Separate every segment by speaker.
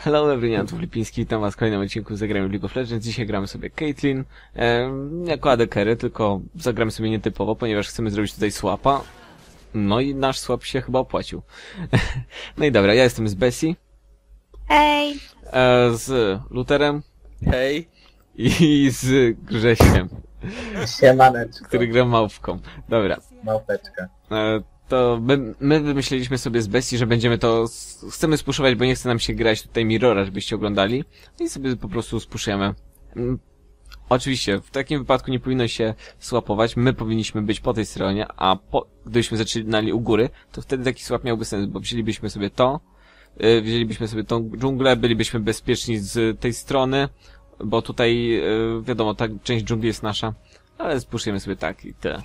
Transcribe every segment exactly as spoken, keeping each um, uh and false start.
Speaker 1: Hello everyone, tu Filipiński, witam was w kolejnym odcinku Zagramy w League of Legends. Dzisiaj gramy sobie Caitlyn, e, jako A D carry, tylko zagramy sobie nietypowo, ponieważ chcemy zrobić tutaj swapa. No i nasz swap się chyba opłacił. No i dobra, ja jestem z Bessie.
Speaker 2: Hej!
Speaker 1: E, z Luterem.
Speaker 3: Hej.
Speaker 1: I z Grześkiem,
Speaker 4: Siemaneczko.
Speaker 1: który gra małpką. Dobra.
Speaker 4: Małpeczka.
Speaker 1: E, to my, my wymyśliliśmy sobie z Bestii, że będziemy to... Chcemy spuszować, bo nie chce nam się grać tutaj Mirrora, żebyście oglądali. I sobie po prostu spuszujemy. Mm, Oczywiście, w takim wypadku nie powinno się swapować. My powinniśmy być po tej stronie, a po, gdybyśmy zaczynali u góry, to wtedy taki swap miałby sens, bo wzięlibyśmy sobie to, yy, wzięlibyśmy sobie tą dżunglę, bylibyśmy bezpieczni z tej strony, bo tutaj, yy, wiadomo, ta część dżungli jest nasza, ale spuszujemy sobie tak i tyle.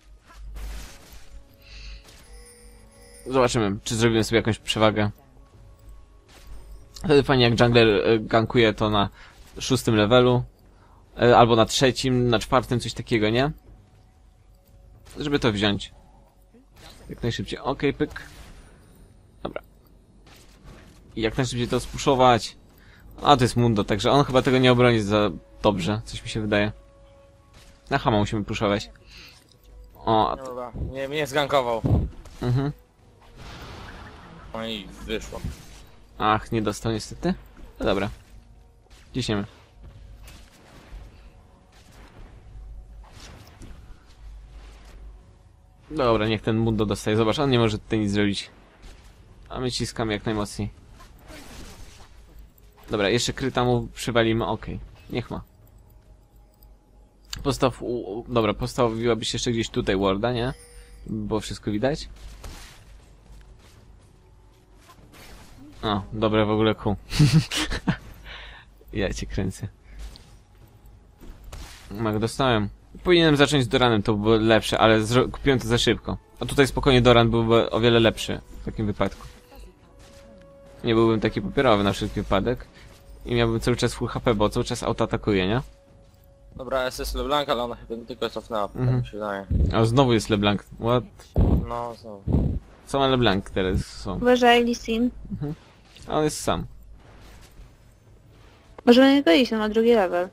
Speaker 1: Zobaczymy, czy zrobimy sobie jakąś przewagę. Wtedy fajnie, jak jungler y, gankuje to na szóstym levelu, y, albo na trzecim, na czwartym, coś takiego, nie? Żeby to wziąć. Jak najszybciej. Okej, okay, pyk. Dobra. I jak najszybciej to spuszować. A, to jest Mundo, także on chyba tego nie obroni za dobrze, coś mi się wydaje. Na hama musimy puszować. O,
Speaker 3: No dobra, nie, mnie zgankował.
Speaker 1: mhm.
Speaker 3: No i wyszło.
Speaker 1: Ach, nie dostał niestety. No dobra. Ciśniemy. Dobra, niech ten Mundo dostaje. Zobacz, on nie może tutaj nic zrobić. A my ciskamy jak najmocniej. Dobra, jeszcze kryta mu przywalimy. Okej, okay. Niech ma. Postaw... U, u, dobra, postawiłabyś jeszcze gdzieś tutaj warda, nie? Bo wszystko widać. O, dobre w ogóle kół. Ja cię kręcę. Jak dostałem. Powinienem zacząć z Doranem, to było lepsze, ale kupiłem to za szybko. A tutaj spokojnie Doran byłby o wiele lepszy w takim wypadku. Nie byłbym taki papierowy na wszelki wypadek. I miałbym cały czas full H P, bo cały czas auto atakuje, nie?
Speaker 3: Dobra, S S LeBlanc, ale ona chyba tylko cofnęła,
Speaker 1: Mhm.
Speaker 3: tak mi się wydaje.
Speaker 1: A znowu jest LeBlanc. What?
Speaker 3: No, znowu.
Speaker 1: Co ma LeBlanc teraz są?
Speaker 2: Uważaj, Lisin.
Speaker 1: A on jest sam.
Speaker 2: Możemy nie iść, on ma drugi level.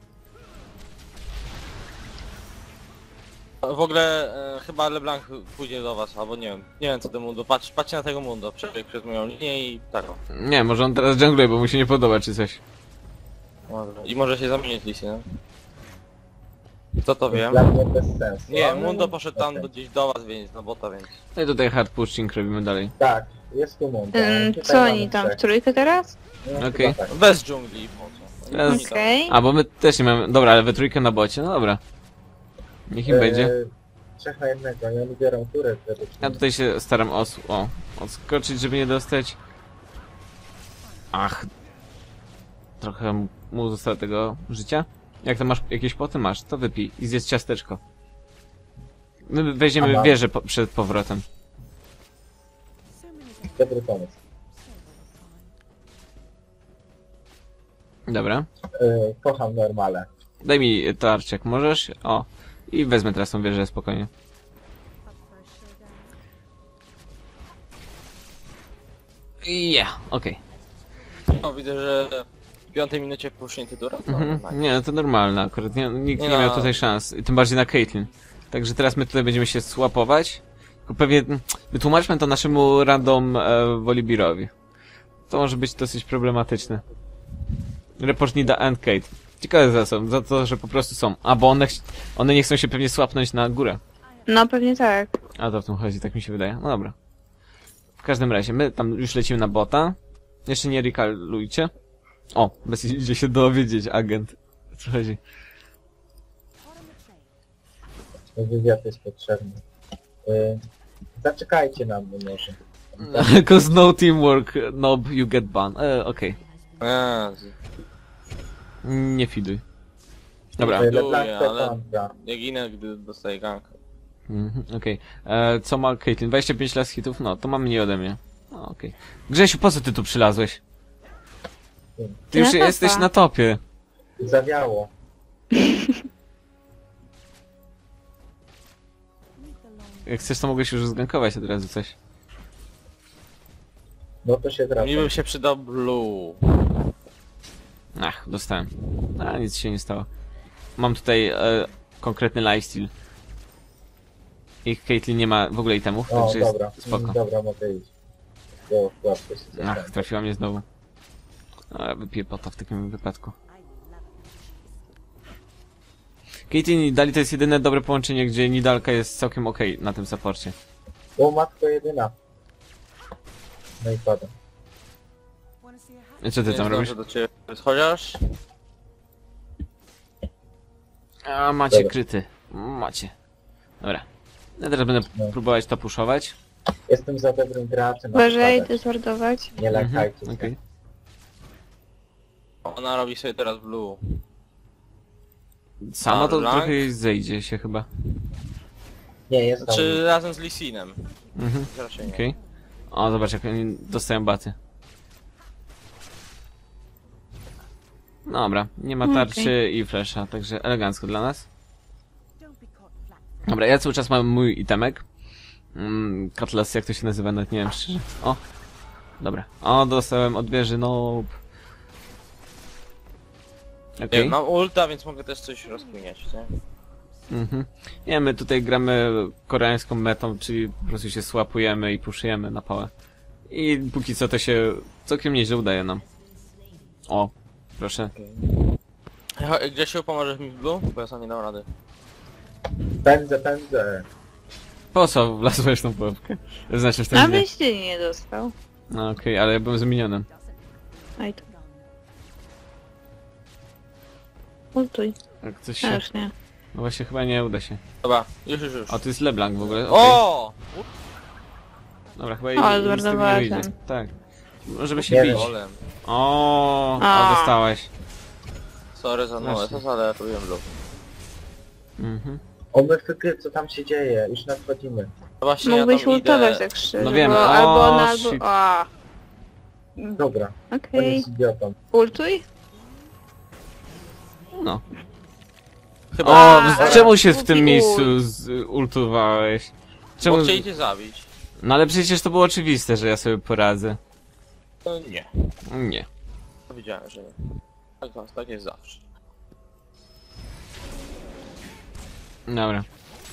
Speaker 3: W ogóle e, chyba LeBlanc pójdzie do was, albo nie wiem. Nie wiem co do Mundo. Patrz, patrzcie na tego Mundo. Przebieg przez moją linię i tak o.
Speaker 1: Nie, może on teraz jungluje, bo mu się nie podoba czy coś.
Speaker 3: Dobra. I może się zamienić Lisy, nie? Kto to wie?
Speaker 4: Dla mnie bez sensu.
Speaker 3: Nie,
Speaker 4: ale-
Speaker 3: Mundo poszedł tam
Speaker 4: okej.
Speaker 3: gdzieś do was, więc na bota, więc...
Speaker 1: No i tutaj hard pushing robimy dalej.
Speaker 4: Tak, jest tu Mundo.
Speaker 2: Ym,
Speaker 4: Tutaj
Speaker 2: co
Speaker 4: mamy
Speaker 2: oni tam, w
Speaker 4: trzech.
Speaker 2: trójkę teraz?
Speaker 4: No,
Speaker 1: Okej.
Speaker 4: chyba tak.
Speaker 3: Bez dżungli, po co?
Speaker 1: Teraz-
Speaker 3: Oni tam-
Speaker 2: Okej.
Speaker 1: A, bo my też nie mamy... Dobra, ale we trójkę na bocie, no dobra. Niech im będzie.
Speaker 4: E, Trzech na jednego, nie oni biorą turę.
Speaker 1: Ja tutaj się staram os... o, odskoczyć, żeby nie dostać. Ach. Trochę mu zostało tego życia. Jak to masz jakieś poty masz, to wypij i zjedz ciasteczko. My weźmiemy
Speaker 4: Aha.
Speaker 1: wieżę po przed powrotem.
Speaker 4: Dobry pomysł.
Speaker 1: Dobra.
Speaker 4: E, kocham normale.
Speaker 1: Daj mi tarczek, możesz? O. I wezmę teraz tą wieżę spokojnie. Yeah, okej.
Speaker 3: No, widzę, że w piątej minucie pusznięty Dura. No,
Speaker 1: Mhm.
Speaker 3: normalnie.
Speaker 1: Nie, no to normalne akurat. Nie, nikt nie,
Speaker 3: Nie
Speaker 1: miał
Speaker 3: no.
Speaker 1: tutaj szans. I tym bardziej na Caitlyn. Także teraz my tutaj będziemy się swapować. Tylko pewnie mm, wytłumaczmy to naszemu random e, Volibearowi. To może być dosyć problematyczne. Report Nida and Kate. Ciekawe za co, za to, że po prostu są. A, bo one, ch- one nie chcą się pewnie swapnąć na górę.
Speaker 2: No pewnie tak.
Speaker 1: A to w tym chodzi, tak mi się wydaje. No dobra. W każdym razie, my tam już lecimy na bota. Jeszcze nie rekalujcie. O, bez idzie się dowiedzieć, agent. O co chodzi?
Speaker 4: Wywiad jest potrzebny. E, zaczekajcie na mnie może.
Speaker 1: Cause no teamwork, nob, you get ban. E, okej.
Speaker 3: Jezu.
Speaker 1: Nie fiduj. Dobra,
Speaker 4: E,
Speaker 3: Dobra.
Speaker 4: LeBlanc
Speaker 3: ale-
Speaker 4: kontra.
Speaker 3: Nie ginę, gdy dostaję gank.
Speaker 1: mhm, okej. E, Co ma Caitlyn? dwadzieścia pięć last hitów? No, to ma mniej ode mnie. O, okej. Grzesiu, po co ty tu przylazłeś? Ty już
Speaker 2: Na topa.
Speaker 1: jesteś na topie.
Speaker 4: Zawiało.
Speaker 1: Jak chcesz, to mogłeś już zgankować od razu coś.
Speaker 4: No to się trafi.
Speaker 3: Mi bym się przydał blue.
Speaker 1: Ach, dostałem. A, nic się nie stało. Mam tutaj e, konkretny lifesteal. Ich Caitlyn nie ma w ogóle itemów,
Speaker 4: O,
Speaker 1: także
Speaker 4: dobra.
Speaker 1: jest spoko.
Speaker 4: Mm, dobra, mogę iść. Bo łatwo się
Speaker 1: Ach,
Speaker 4: zostanie.
Speaker 1: trafiła mnie znowu. Ale wypiję pota w takim wypadku. Caitlyn i Nidali to jest jedyne dobre połączenie, gdzie Nidalka jest całkiem okej na tym supporcie.
Speaker 4: O, matko jedyna. No i padam.
Speaker 1: I co ty
Speaker 3: Nie
Speaker 1: tam robisz?
Speaker 3: zdążę do ciebie. Chociaż...
Speaker 1: A, macie
Speaker 4: Dobra.
Speaker 1: kryty. Macie. Dobra. Ja teraz będę
Speaker 4: No.
Speaker 1: próbować to puszować.
Speaker 4: Jestem za dobrym graczem. a
Speaker 2: Uważaj,
Speaker 4: padać.
Speaker 2: dyswardować.
Speaker 4: Nie lajkajcie się.
Speaker 1: okej.
Speaker 3: Ona robi sobie teraz blue.
Speaker 1: Sama to
Speaker 3: Arlang?
Speaker 1: trochę zejdzie się chyba.
Speaker 4: Nie, jest tam.
Speaker 3: Czy razem z Lisinem?
Speaker 1: Mhm.
Speaker 3: Raczej nie.
Speaker 1: Okej. O, zobacz jak oni dostają baty. Dobra, nie ma tarczy
Speaker 2: Okej.
Speaker 1: i flesza, także elegancko dla nas. Dobra, ja cały czas mam mój itemek. Mm, Cutlass, jak to się nazywa, nawet nie wiem szczerze. O! Dobra. O, dostałem od wieży, no.
Speaker 3: Nie
Speaker 1: Okej.
Speaker 3: wiem, mam ulta, więc mogę też coś rozkminiać, nie?
Speaker 1: Mhm. Nie, my tutaj gramy koreańską metą, czyli po prostu się słapujemy i puszujemy na pałę. I póki co to się całkiem nieźle udaje nam. O, proszę.
Speaker 3: Ja- Grzesiu, pomożesz mi w blue? Bo ja sam nie dam rady.
Speaker 4: Pędzę, pędzę.
Speaker 1: Po co wlazłeś tą pułapkę? Znaczy w ten
Speaker 2: A
Speaker 1: źle.
Speaker 2: byś ty nie dostał.
Speaker 1: No okej, ale ja byłem zamienionym.
Speaker 2: Aj to. Ultuj.
Speaker 1: Jak coś
Speaker 2: A
Speaker 1: się...
Speaker 2: już nie.
Speaker 1: No właśnie chyba nie uda się.
Speaker 3: Dobra, już, już, już.
Speaker 1: O, to jest LeBlanc w ogóle. Okej.
Speaker 3: O!
Speaker 1: Dobra, chyba
Speaker 2: O,
Speaker 1: i nic z tego
Speaker 2: zmarnowała
Speaker 1: nie wyjdzie.
Speaker 2: ten.
Speaker 1: Tak. Żeby się
Speaker 4: Nie
Speaker 1: bić.
Speaker 4: wiem.
Speaker 3: Golem.
Speaker 1: O,
Speaker 2: A.
Speaker 1: o, dostałeś.
Speaker 3: Sorry za nowe,
Speaker 1: Właśnie.
Speaker 3: ale ja robiłem blue.
Speaker 1: Mhm.
Speaker 4: O, my wykry, co tam się dzieje? Już nadchodzimy.
Speaker 3: No właśnie,
Speaker 2: Mógłbyś
Speaker 3: ja tam
Speaker 2: ultować
Speaker 3: idę...
Speaker 2: tak szczerze,
Speaker 1: No wiem,
Speaker 2: bo
Speaker 1: o,
Speaker 2: albo on, albo...
Speaker 1: shit.
Speaker 2: A.
Speaker 4: Dobra, on
Speaker 2: Okej.
Speaker 4: jest idiotą.
Speaker 2: Ultuj?
Speaker 1: No.
Speaker 3: Chyba...
Speaker 1: O,
Speaker 2: A,
Speaker 1: z- czemu się w
Speaker 2: głupi
Speaker 1: tym
Speaker 2: ult.
Speaker 1: miejscu z, ultowałeś? Czemu?
Speaker 3: Bo chcieli cię zabić.
Speaker 1: No ale przecież to było oczywiste, że ja sobie poradzę.
Speaker 3: No nie.
Speaker 1: Nie.
Speaker 3: Wiedziałem, że nie. Tak, tak jest zawsze.
Speaker 1: Dobra.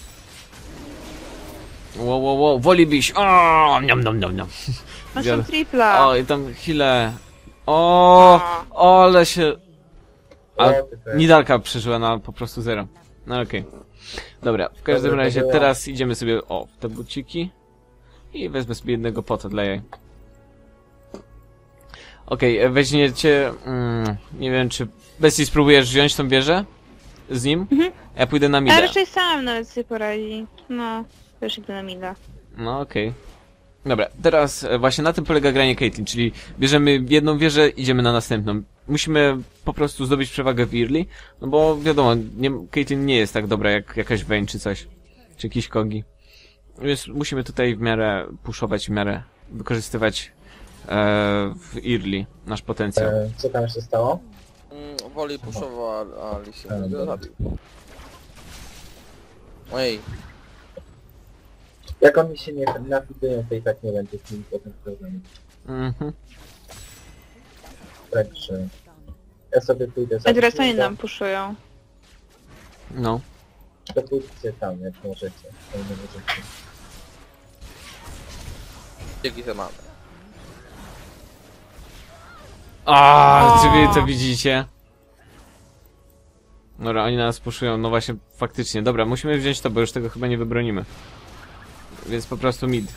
Speaker 1: Wow, wow, wow, wolibyś. O, niam, niam, niam, niam.
Speaker 2: Masz
Speaker 1: Zjadę.
Speaker 2: tam tripla.
Speaker 1: O, i tam chwilę. O, o, ale się... A
Speaker 4: O, ty te-
Speaker 1: Nidalka przeżyła na po prostu zero. No okej. Dobra, w każdym
Speaker 4: Dobra, to
Speaker 1: razie
Speaker 4: było.
Speaker 1: teraz idziemy sobie, o, w te buciki. I wezmę sobie jednego pota dla jaj. Okej, e, weźmiecie... Mm, nie wiem, czy... Bessie, spróbujesz wziąć tą wieżę? Z nim?
Speaker 2: Mhm.
Speaker 1: Ja pójdę na
Speaker 2: A
Speaker 1: mida.
Speaker 2: raczej sam nawet sobie poradzi. No, też idę na mida.
Speaker 1: No okej. Dobra, teraz e, właśnie na tym polega granie Caitlyn, czyli bierzemy jedną wieżę, idziemy na następną. Musimy po prostu zdobyć przewagę w early, no bo wiadomo, nie, Caitlyn nie jest tak dobra jak jakaś Vayne czy coś, czy jakiś Kogi. Więc musimy tutaj w miarę puszować, w miarę wykorzystywać e, w early nasz potencjał.
Speaker 4: E, co tam się stało?
Speaker 3: Mm, woli puszował, a, a Lisin
Speaker 4: E,
Speaker 3: go
Speaker 4: dobra.
Speaker 3: zabił. Ej,
Speaker 4: Jak oni się nie nafidują, to i tak nie będzie z nimi potem problemu.
Speaker 1: Mhm.
Speaker 4: Także... Ja sobie pójdę za...
Speaker 2: A teraz oni nam puszują.
Speaker 1: No.
Speaker 4: To pójdźcie tam, jak możecie. Jak nie możecie.
Speaker 3: dzięki za mamy.
Speaker 1: A,
Speaker 2: O.
Speaker 1: czy wy to widzicie? Dobra, oni nas puszują, no właśnie, faktycznie. Dobra, musimy wziąć to, bo już tego chyba nie wybronimy. Więc po prostu mid.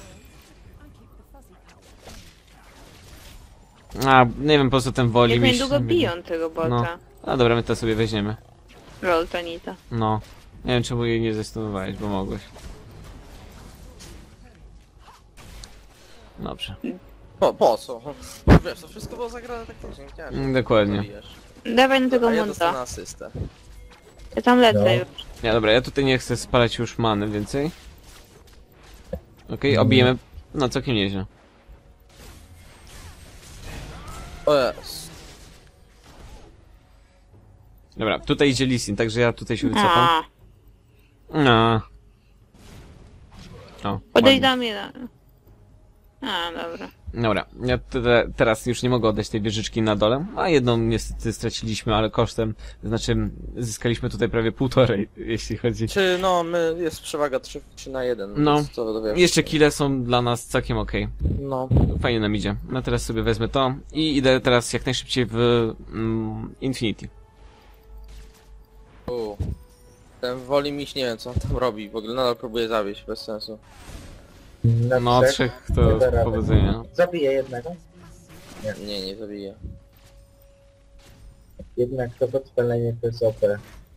Speaker 1: A, nie wiem po co ten woli
Speaker 2: Jak
Speaker 1: mi
Speaker 2: niedługo
Speaker 1: się-
Speaker 2: biją tego bota.
Speaker 1: No. A dobra, my to sobie weźmiemy.
Speaker 2: Lol, Tanita.
Speaker 1: No. Nie wiem czemu jej nie zestunowałeś, bo mogłeś. Dobrze.
Speaker 3: Po, po co? Wiesz, to wszystko było zagrane tak nie chciałem.
Speaker 1: Mm, dokładnie.
Speaker 3: Zabijesz.
Speaker 2: Dawaj na tego
Speaker 3: A ja
Speaker 2: munda.
Speaker 3: dostanę asystę.
Speaker 2: Ja tam lecę
Speaker 4: No.
Speaker 2: już.
Speaker 1: Ja dobra, ja tutaj nie chcę spalać już many więcej. Okej, obijemy. No całkiem nieźle.
Speaker 3: O jest.
Speaker 1: Dobra, tutaj idzie Lisin, także ja tutaj się wycofam.
Speaker 2: A,
Speaker 1: No. O, ładnie.
Speaker 2: Podejdam jeden. A, dobra.
Speaker 1: Dobra, ja te, teraz już nie mogę oddać tej wieżyczki na dole, a jedną niestety straciliśmy, ale kosztem, to znaczy zyskaliśmy tutaj prawie półtorej, jeśli chodzi...
Speaker 3: Czy no, my, jest przewaga trzy na jeden.
Speaker 1: No,
Speaker 3: więc co do wiesz.
Speaker 1: Jeszcze kile są dla nas całkiem okej.
Speaker 3: No.
Speaker 1: Fajnie nam idzie. No teraz sobie wezmę to i idę teraz jak najszybciej w mm, Infinity.
Speaker 3: U. Ten woli miś, nie wiem co on tam robi, w ogóle nadal próbuje zawieść, bez sensu.
Speaker 4: Na
Speaker 1: No
Speaker 4: trzech
Speaker 1: trzech
Speaker 4: nie
Speaker 1: to
Speaker 4: da rady.
Speaker 1: powodzenia.
Speaker 4: Zabiję jednego.
Speaker 3: Nie, nie zabije.
Speaker 4: Jednak to podpalenie to jest O P.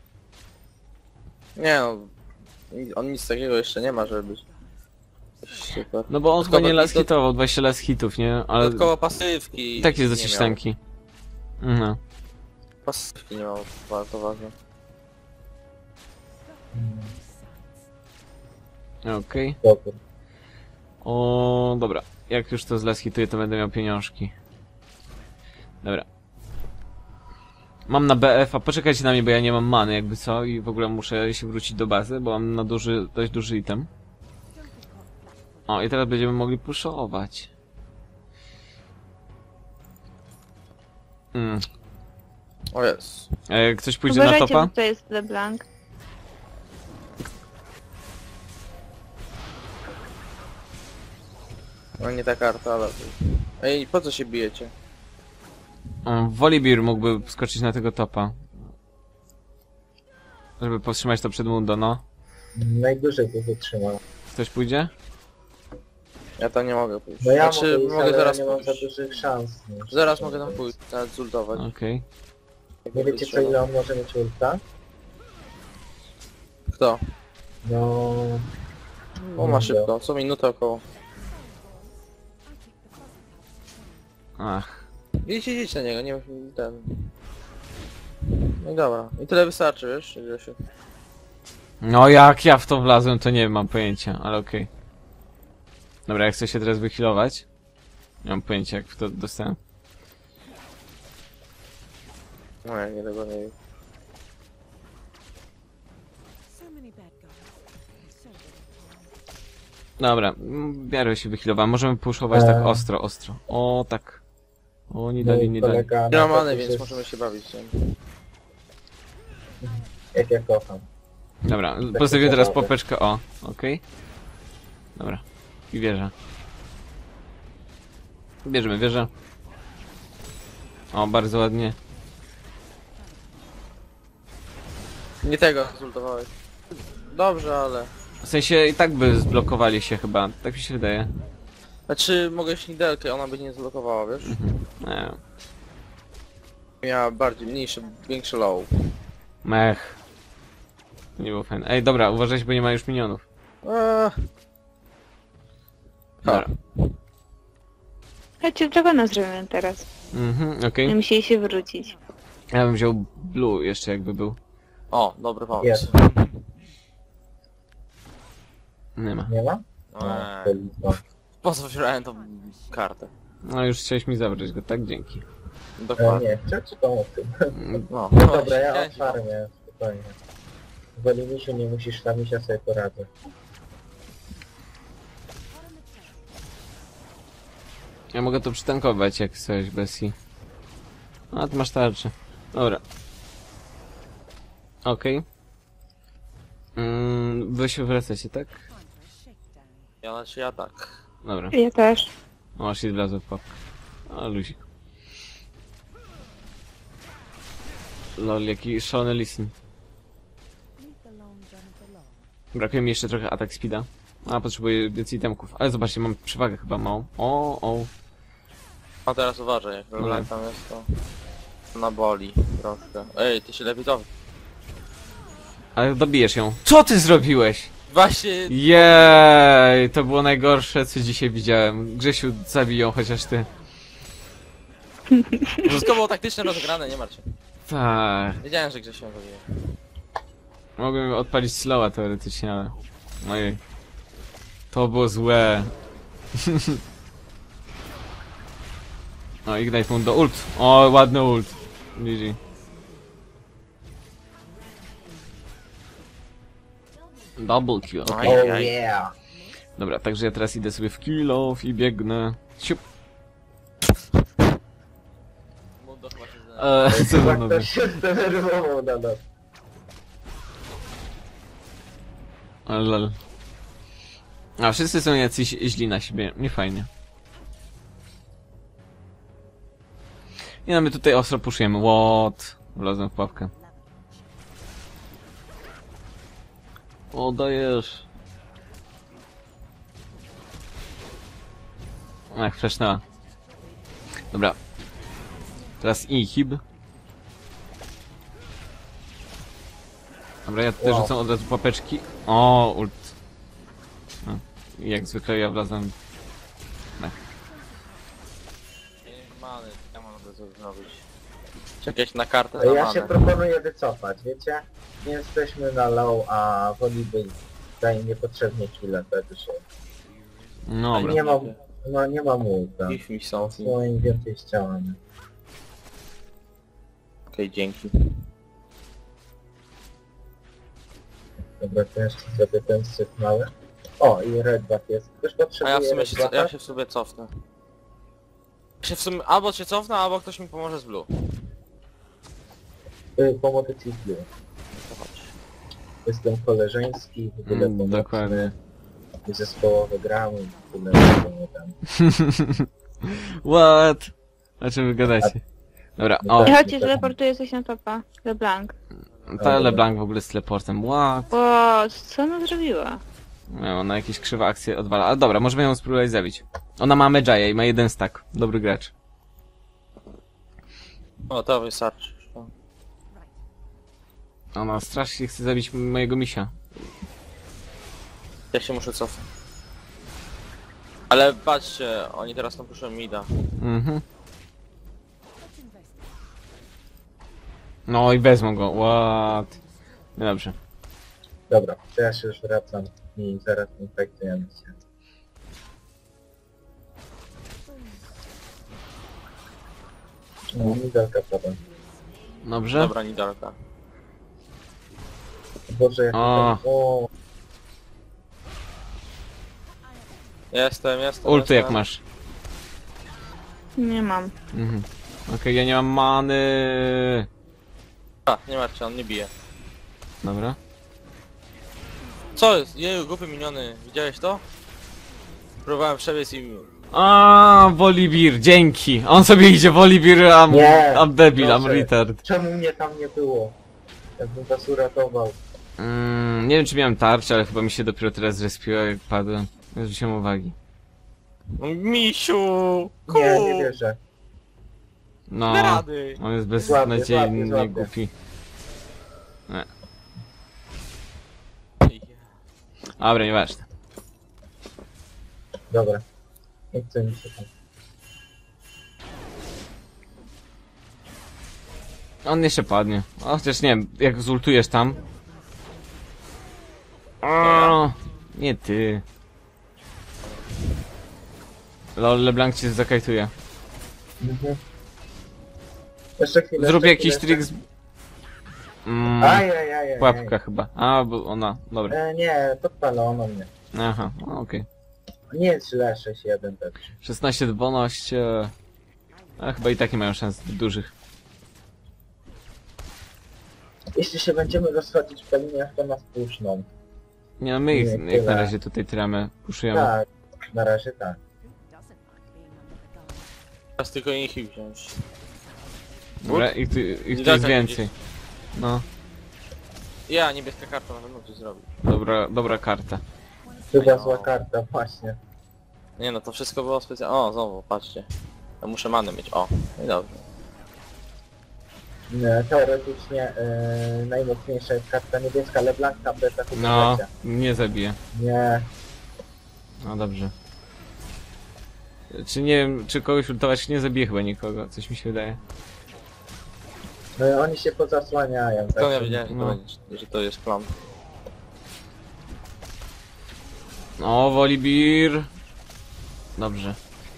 Speaker 3: Nie no, on nic takiego jeszcze nie ma, żeby być super.
Speaker 1: No bo on chyba nie
Speaker 3: Dodatkowo-
Speaker 1: las hitował, dwadzieścia las hitów, nie? Ale
Speaker 3: Dodatkowo pasywki.
Speaker 1: tak jest
Speaker 3: nie
Speaker 1: dosyć
Speaker 3: miał.
Speaker 1: tanki. Mhm.
Speaker 3: Pasywki nie ma, to ważne.
Speaker 1: Okej.
Speaker 4: Dobra.
Speaker 1: O, dobra. Jak już to z las hituje, to będę miał pieniążki. Dobra. Mam na B F, a poczekajcie na mnie, bo ja nie mam many jakby co i w ogóle muszę się wrócić do bazy, bo mam na duży, dość duży item. O, i teraz będziemy mogli puszować. Mm.
Speaker 3: O jest.
Speaker 1: E, ktoś pójdzie na
Speaker 2: Uważajcie,
Speaker 1: topa?
Speaker 2: bo to jest LeBlanc.
Speaker 3: No nie ta karta, ale... Ej, po co się bijecie?
Speaker 1: O, Volibear mógłby skoczyć na tego topa. Żeby powstrzymać to przed Mundo, no.
Speaker 4: Najdłużej to wytrzymał.
Speaker 1: Ktoś pójdzie?
Speaker 3: Ja tam nie mogę pójść.
Speaker 4: No ja
Speaker 3: znaczy,
Speaker 4: mogę, iść,
Speaker 3: mogę
Speaker 4: ale
Speaker 3: zaraz
Speaker 4: ja nie mam za
Speaker 3: pójść.
Speaker 4: dużych szans. Nie?
Speaker 3: Zaraz mogę tam pójść, nawet zultować.
Speaker 1: Okej.
Speaker 4: Nie wiecie co, ile on może mieć ulta?
Speaker 3: Kto?
Speaker 4: No...
Speaker 3: O, ma szybko, co minutę około.
Speaker 1: Ach.
Speaker 3: Idź, idź na niego, nie ten... No i dobra. I tyle wystarczy, wiesz, Grzesiu.
Speaker 1: No jak ja w to wlazłem, to nie mam pojęcia, ale okej. Dobra, jak chcę się teraz wyhealować. Nie mam pojęcia, jak w to dostałem.
Speaker 3: No ja nie tego nie wiem.
Speaker 1: Dobra, w miarę się wyhealowałem. Możemy puszować tak
Speaker 4: Eee.
Speaker 1: ostro, ostro. O, tak. O, nie dali, nie dali.
Speaker 4: kolega
Speaker 3: Nie
Speaker 4: na
Speaker 3: mam
Speaker 4: to
Speaker 3: many,
Speaker 4: też
Speaker 3: więc
Speaker 4: jest,
Speaker 3: możemy się bawić tym.
Speaker 4: Jak ja kocham.
Speaker 1: Dobra, postawię teraz popeczkę O, okej. Dobra, i wieżę. Bierzemy wieżę. O, bardzo ładnie.
Speaker 3: Nie tego zultowałeś. Dobrze, ale...
Speaker 1: W sensie i tak by zblokowali się chyba, tak mi się wydaje.
Speaker 3: Znaczy, mogę śnidelkę, ona by nie zblokowała, wiesz?
Speaker 1: Nie.
Speaker 3: Miała bardziej, mniejszy, większy low.
Speaker 1: Mech. Nie było fajne. Ej, dobra, uważajcie, bo nie ma już minionów.
Speaker 3: Eee,
Speaker 1: Dobra.
Speaker 2: Chodźcie, dragona zrobimy teraz.
Speaker 1: Mhm, okej.
Speaker 2: Nie musieli się wrócić.
Speaker 1: Ja bym wziął blue jeszcze jakby był.
Speaker 3: O, dobry pomysł.
Speaker 4: Jest.
Speaker 1: Nie ma.
Speaker 4: Nie ma? No,
Speaker 3: Eee,
Speaker 4: to liczba.
Speaker 3: po co wziąłem tą kartę?
Speaker 1: No już chciałeś mi zabrać go, tak? Dzięki.
Speaker 4: E,
Speaker 3: Dokładnie.
Speaker 4: nie, chcę ci pomóc tym.
Speaker 1: Mm,
Speaker 3: No,
Speaker 4: No dobra, ja
Speaker 3: chciałem ci pomóc.
Speaker 4: otwarmię, spokojnie. W Olimisiu nie musisz tam iść, ja sobie poradzę.
Speaker 1: Ja mogę to przytankować jak coś bez i. A, ty masz tarczę. Dobra. Okej. Mm, wy się wracacie, tak?
Speaker 3: Ja znaczy ja tak.
Speaker 1: Dobra.
Speaker 2: Ja też.
Speaker 1: O, aż się wlazł w papkę. A, luzik. Lol, jaki szalony listen. Brakuje mi jeszcze trochę atak speeda. A, potrzebuję więcej itemków. Ale zobaczcie, mam przewagę chyba małą. O, o.
Speaker 3: A teraz uważaj, jak
Speaker 1: Dobra.
Speaker 3: tam jest to... Na boli troszkę. Ej, ty się lepiej to...
Speaker 1: Ale dobijesz ją. Co ty zrobiłeś?
Speaker 3: Właśnie...
Speaker 1: Jej, to było najgorsze, co dzisiaj widziałem. Grzesiu, zabij ją chociaż ty.
Speaker 3: Wszystko było taktycznie rozegrane, nie martw się.
Speaker 1: Tak.
Speaker 3: Wiedziałem, że gdzieś się zabije.
Speaker 1: Mogłem odpalić slowa teoretycznie, ale... Ojej. To było złe. O, Ignite Mundo. Ult. O, ładny ult. G G. Double kill, okej.
Speaker 3: Oj.
Speaker 4: Oh
Speaker 3: Ajaj.
Speaker 4: yeah!
Speaker 1: Dobra, także ja teraz idę sobie w kill off i biegnę. Siup.
Speaker 3: mundo chyba się zdenerwował.
Speaker 1: Eee, co
Speaker 4: Chyba
Speaker 1: za nowy.
Speaker 4: ktoś się zdenerwował na nas.
Speaker 1: Lol. A wszyscy są jacyś źli na siebie, nie fajnie. Nie no, my tutaj ostro puszujemy. What? Wlazłem w pułapkę. O, dajesz. Ach, freshnęła. Dobra. Teraz inhib. Dobra, ja tutaj
Speaker 4: Wow.
Speaker 1: rzucam od razu papeczki. O, ult. No. I jak zwykle ja wlazłem. Tak.
Speaker 3: Nie mam many, ja mam to co zrobić. Czekać na kartę
Speaker 4: Ale
Speaker 3: za
Speaker 4: ja się
Speaker 3: manę.
Speaker 4: proponuję wycofać, wiecie? Nie jesteśmy na low, a woliby daje niepotrzebnie chwilę, tak się.
Speaker 1: No dobra.
Speaker 4: Nie mam, no nie mam ulta.
Speaker 3: Give me something.
Speaker 4: No im więcej chciałem.
Speaker 3: Okej, dzięki.
Speaker 4: Dobra, to jeszcze sobie ten syf mały. O, i red buff jest. Ktoś
Speaker 3: A
Speaker 4: potrzebuje
Speaker 3: ja w sumie
Speaker 4: red
Speaker 3: się,
Speaker 4: buffa?
Speaker 3: ja się w sobie cofnę. Ja się w sumie, albo się cofnę, albo ktoś mi pomoże z blue.
Speaker 4: Y, Pomogę ci z blue.
Speaker 3: To chodź.
Speaker 4: Jestem koleżeński, w ogóle
Speaker 1: Mm,
Speaker 4: pomocny.
Speaker 1: dokładnie.
Speaker 4: Zespołowe gramy, w ogóle nie tam.
Speaker 1: What? O czym wy gadacie? Dobra, o,
Speaker 2: I chodźcie, teleportuję coś na topa. LeBlanc.
Speaker 1: ta LeBlanc w ogóle z teleportem. What?
Speaker 2: O, co ona zrobiła?
Speaker 1: Nie, ona jakieś krzywe akcje odwala. Ale dobra, możemy ją spróbować zabić. Ona ma Medjaya i ma jeden stack. Dobry gracz.
Speaker 3: O, to wystarczy.
Speaker 1: Ona strasznie chce zabić mojego misia.
Speaker 3: Ja się muszę cofnąć. Ale patrzcie, oni teraz tam puszczą mida.
Speaker 1: Mhm. No i wezmą go. What? No dobrze.
Speaker 4: Dobra, to ja się już wracam i zaraz infektujemy się. No, Nidalka pada.
Speaker 1: Dobrze?
Speaker 3: Dobra, nidalka.
Speaker 4: Boże, jak
Speaker 1: O.
Speaker 4: to... O,
Speaker 3: Jestem, jestem.
Speaker 1: Ultu jak
Speaker 3: jestem.
Speaker 1: masz.
Speaker 2: Nie mam.
Speaker 1: Mhm. Okej, ja nie mam many.
Speaker 3: A, nie martw się, on nie bije.
Speaker 1: Dobra.
Speaker 3: Co jest? Jeju, głupy miniony. Widziałeś to? Próbowałem przebiec i...
Speaker 1: A, Volibear, dzięki. On sobie idzie Volibear, am,
Speaker 4: Nie,
Speaker 1: am debil, am
Speaker 4: proszę.
Speaker 1: retard.
Speaker 4: czemu mnie tam nie było? Jakbym was uratował.
Speaker 1: Mm, nie wiem czy miałem tarczę, ale chyba mi się dopiero teraz zrespiło jak padłem. Nie zwróciłem uwagi.
Speaker 3: No, misiu! Ku!
Speaker 4: Nie, nie wierzę.
Speaker 1: No,
Speaker 3: Nie rady!
Speaker 1: on jest
Speaker 4: Złapię, złapię,
Speaker 1: beznadziejnie
Speaker 4: złapię.
Speaker 1: głupi. Dobra, nieważne.
Speaker 4: Dobra. Nie chcę mi się tam.
Speaker 1: On jeszcze padnie. O, chociaż nie wiem, jak zultujesz tam. O, nie ty. Lol, LeBlanc cię zakajtuje.
Speaker 4: Mhm. Jeszcze chwilę.
Speaker 1: Zrób
Speaker 4: jeszcze
Speaker 1: jakiś
Speaker 4: chwilę,
Speaker 1: trik z... Mm,
Speaker 4: Ajajajaj.
Speaker 1: pułapka chyba. A, bo ona, dobra.
Speaker 4: E, nie, podpalono mnie.
Speaker 1: Aha, o, okej.
Speaker 4: Nie jest źle, sześć jeden też.
Speaker 1: szesnaście dwanaście. A chyba i takie mają szans dużych.
Speaker 4: Jeśli się będziemy rozchodzić po liniach, to nas puszczą.
Speaker 1: Nie no, my ich
Speaker 4: Nie,
Speaker 1: jak na
Speaker 4: tyle.
Speaker 1: razie tutaj tyramy, puszujemy.
Speaker 4: Tak, na razie tak.
Speaker 3: Teraz tylko inhib wziąć.
Speaker 1: Dobra, ich tu, ich tu jest
Speaker 3: Nidalka
Speaker 1: więcej. No,
Speaker 3: Ja, niebieska karta na pewno coś zrobi.
Speaker 1: dobra, dobra karta.
Speaker 4: Chyba zła karta, właśnie.
Speaker 3: Nie no, to wszystko było specjalnie. O, znowu, patrzcie. Ja muszę manę mieć, o. No i dobrze.
Speaker 4: Nie, teoretycznie yy, najmocniejsza jest karta niebieska, LeBlanc tam bez ataku
Speaker 1: No,
Speaker 4: życia.
Speaker 1: nie zabije.
Speaker 4: Nie,
Speaker 1: No dobrze. Czy nie wiem, czy kogoś ultować nie zabije chyba nikogo, coś mi się wydaje.
Speaker 4: no oni się pozasłaniają.
Speaker 3: Skąd ja
Speaker 4: tak?
Speaker 3: wiedziałem, że to,
Speaker 1: no.
Speaker 3: będzie, że to jest plan.
Speaker 1: O, Volibear. Dobrze.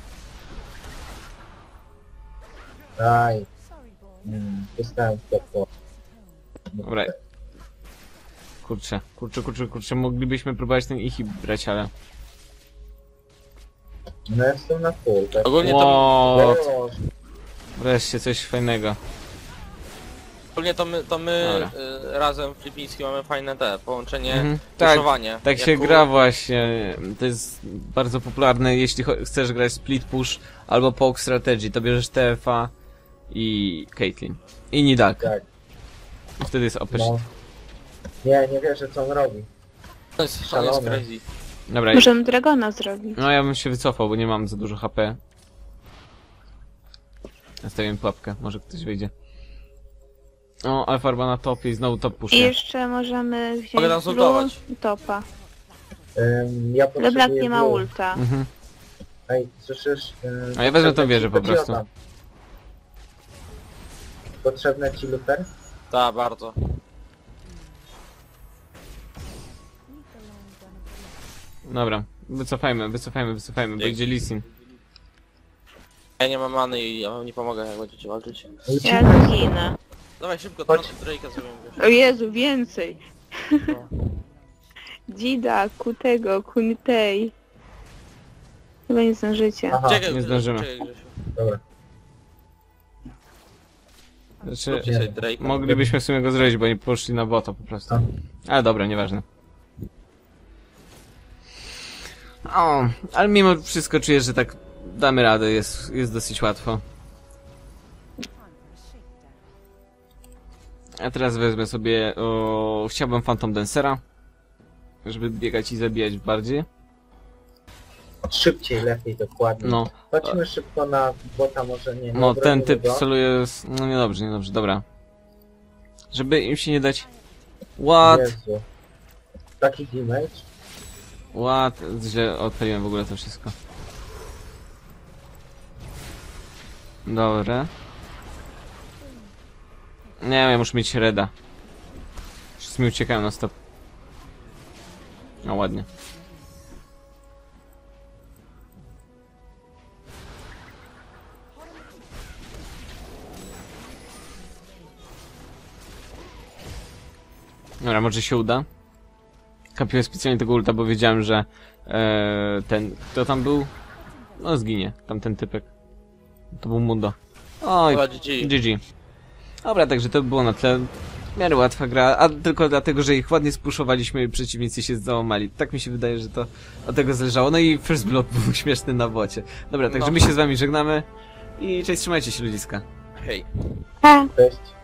Speaker 4: Aj. Hmm, dostałem to po.
Speaker 1: Dobra. Kurczę, kurczę, kurczę, kurczę, moglibyśmy próbować ten ich brać, ale...
Speaker 4: No jestem na full, tak?
Speaker 3: Ogólnie to...
Speaker 1: What?
Speaker 4: O,
Speaker 1: Wreszcie coś fajnego.
Speaker 3: Ogólnie to my, to my
Speaker 1: Dobra.
Speaker 3: y, razem w Flipińskim mamy fajne te, połączenie,
Speaker 1: Mhm. Tak,
Speaker 3: puszowanie.
Speaker 1: tak się
Speaker 3: Jak u-
Speaker 1: gra właśnie. To jest bardzo popularne, jeśli cho- chcesz grać split push albo poke strategy, to bierzesz T F A i Caitlyn. I Nidalk.
Speaker 4: Tak,
Speaker 1: I wtedy jest O P.
Speaker 4: no. Nie, nie wierzę co on robi.
Speaker 3: To jest, to jest
Speaker 4: Szalone.
Speaker 3: crazy.
Speaker 1: Dobra,
Speaker 2: Możemy Dragona zrobić.
Speaker 1: no ja bym się wycofał, bo nie mam za dużo H P. Nastawiłem pułapkę, może ktoś wyjdzie. O, Alfarba na topie i znowu top
Speaker 2: I
Speaker 1: pushuje.
Speaker 2: jeszcze możemy
Speaker 3: Mogę
Speaker 2: wziąć
Speaker 3: tam zultować.
Speaker 2: blue i topa.
Speaker 4: Ym, ja
Speaker 2: LeBlanc
Speaker 4: potrzebuję
Speaker 2: nie ma
Speaker 4: blue.
Speaker 2: ulta.
Speaker 1: Mhm.
Speaker 4: Ej, słyszysz? Ym,
Speaker 1: A ja wezmę tą
Speaker 4: potrzebne
Speaker 1: wieżę
Speaker 4: ci-
Speaker 1: po
Speaker 4: to ci
Speaker 1: prostu.
Speaker 4: oddam. Potrzebne ci lufer?
Speaker 3: Tak, bardzo.
Speaker 1: Dobra, wycofajmy, wycofajmy, wycofajmy, bo
Speaker 3: Dzięki.
Speaker 1: idzie Lee Sin.
Speaker 3: Ja nie mam many i ja wam nie pomogę, jak będziecie walczyć.
Speaker 2: Ja zginę.
Speaker 3: Dawaj szybko,
Speaker 4: Chodź.
Speaker 3: to Drake'a zrobimy. wiesz.
Speaker 2: O Jezu, więcej.
Speaker 3: No.
Speaker 2: Dzida, Kutego, Kunitej. Chyba nie zdążycie.
Speaker 4: Aha,
Speaker 3: Czekaj,
Speaker 1: nie zdążymy.
Speaker 3: Czekaj, Grzesiu.
Speaker 4: dobra.
Speaker 1: Znaczy,
Speaker 3: Róbcie sobie Drake'a.
Speaker 1: moglibyśmy w sumie go zrobić, bo oni poszli na bota po prostu.
Speaker 4: A.
Speaker 1: Ale dobra, nieważne. O, ale mimo wszystko czuję, że tak damy radę, jest, jest dosyć łatwo. A teraz wezmę sobie, o, chciałbym Phantom Dancera, żeby biegać i zabijać bardziej.
Speaker 4: Szybciej, lepiej, dokładnie.
Speaker 1: No,
Speaker 4: Chodźmy szybko na bota, może nie.
Speaker 1: no
Speaker 4: nie
Speaker 1: ten
Speaker 4: obronimy
Speaker 1: typ
Speaker 4: go.
Speaker 1: celuje, z- no niedobrze, niedobrze, dobra. Żeby im się nie dać... What?
Speaker 4: Jezu. Taki damage?
Speaker 1: What? Źle odpaliłem w ogóle to wszystko. Dobra. Nie wiem, ja muszę mieć reda. Wszyscy mi uciekają na stop. No ładnie. Dobra, może się uda. Kapiłem specjalnie tego ulta, bo wiedziałem, że e, ten, kto tam był? No zginie, tamten typek. To był Mundo. Oj,
Speaker 3: Chyba G G.
Speaker 1: G G. Dobra, także to było na tle. W miarę łatwa gra, a tylko dlatego, że ich ładnie spuszowaliśmy i przeciwnicy się załamali. Tak mi się wydaje, że to od tego zależało. No i First Blood był śmieszny na bocie. Dobra, także
Speaker 3: No.
Speaker 1: my się z wami żegnamy i cześć, trzymajcie się ludziska.
Speaker 3: Hej.
Speaker 2: Ha!
Speaker 4: Cześć.